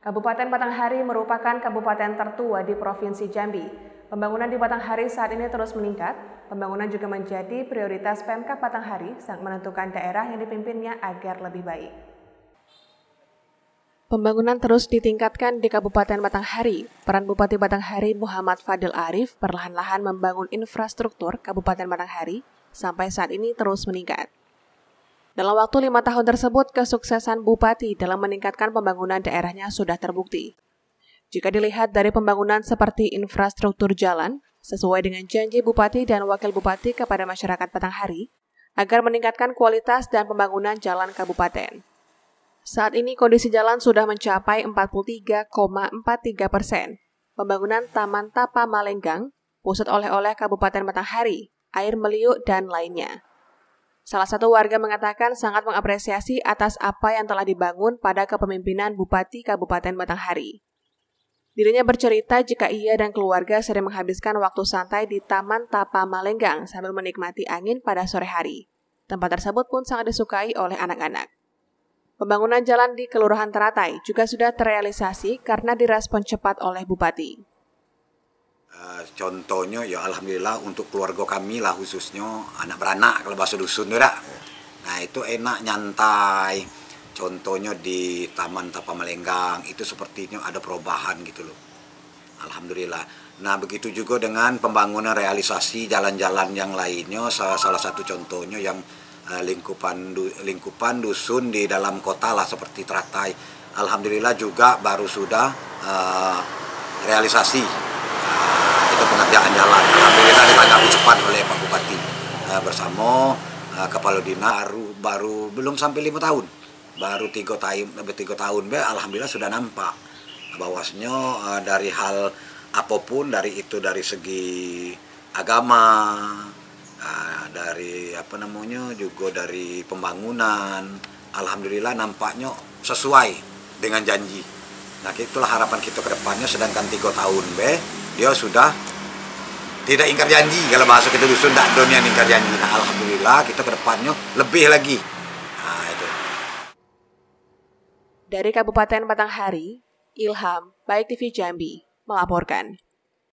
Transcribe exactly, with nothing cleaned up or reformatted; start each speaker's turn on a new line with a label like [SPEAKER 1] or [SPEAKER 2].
[SPEAKER 1] Kabupaten Batanghari merupakan kabupaten tertua di Provinsi Jambi. Pembangunan di Batanghari saat ini terus meningkat. Pembangunan juga menjadi prioritas Pemkab Batanghari saat menentukan daerah yang dipimpinnya agar lebih baik. Pembangunan terus ditingkatkan di Kabupaten Batanghari. Peran Bupati Batanghari Muhammad Fadil Arif perlahan-lahan membangun infrastruktur Kabupaten Batanghari sampai saat ini terus meningkat. Dalam waktu lima tahun tersebut, kesuksesan Bupati dalam meningkatkan pembangunan daerahnya sudah terbukti. Jika dilihat dari pembangunan seperti infrastruktur jalan, sesuai dengan janji Bupati dan Wakil Bupati kepada masyarakat Batanghari, agar meningkatkan kualitas dan pembangunan jalan kabupaten. Saat ini kondisi jalan sudah mencapai empat puluh tiga koma empat tiga persen. Pembangunan Taman Tapa Malenggang, pusat oleh-oleh Kabupaten Batanghari, air meliuk, dan lainnya. Salah satu warga mengatakan sangat mengapresiasi atas apa yang telah dibangun pada kepemimpinan Bupati Kabupaten Batanghari. Dirinya bercerita jika ia dan keluarga sering menghabiskan waktu santai di Taman Tapa Malenggang sambil menikmati angin pada sore hari. Tempat tersebut pun sangat disukai oleh anak-anak. Pembangunan jalan di Kelurahan Teratai juga sudah terrealisasi karena direspon cepat oleh Bupati.
[SPEAKER 2] Uh, contohnya ya alhamdulillah untuk keluarga kami lah, khususnya anak beranak kalau bahasa dusun itu dah. Nah itu enak nyantai. Contohnya di Taman Tapa Malenggang itu sepertinya ada perubahan gitu loh. Alhamdulillah. Nah begitu juga dengan pembangunan realisasi jalan-jalan yang lainnya. Salah, salah satu contohnya yang uh, lingkupan du, lingkupan dusun di dalam kota lah seperti Teratai. Alhamdulillah juga baru sudah uh, realisasi. Itu pengerjaan jalan. Alhamdulillah ditanggapi cepat oleh Pak Bupati uh, bersama uh, Kepala Dinas. Baru, baru belum sampai lima tahun, baru tiga tahun, lebih tiga tahun, be, alhamdulillah sudah nampak bahwasanya uh, dari hal apapun, dari itu dari segi agama, uh, dari apa namanya juga dari pembangunan, alhamdulillah nampaknya sesuai dengan janji. Nah itulah harapan kita ke depannya, sedangkan tiga tahun be dia sudah tidak ingkar janji. Kalau bahasa kita dusun tak dunia ingkar janji. Nah alhamdulillah kita ke depannya lebih lagi. Nah itu.
[SPEAKER 1] Dari Kabupaten Batanghari, Ilham, Baik T V Jambi melaporkan.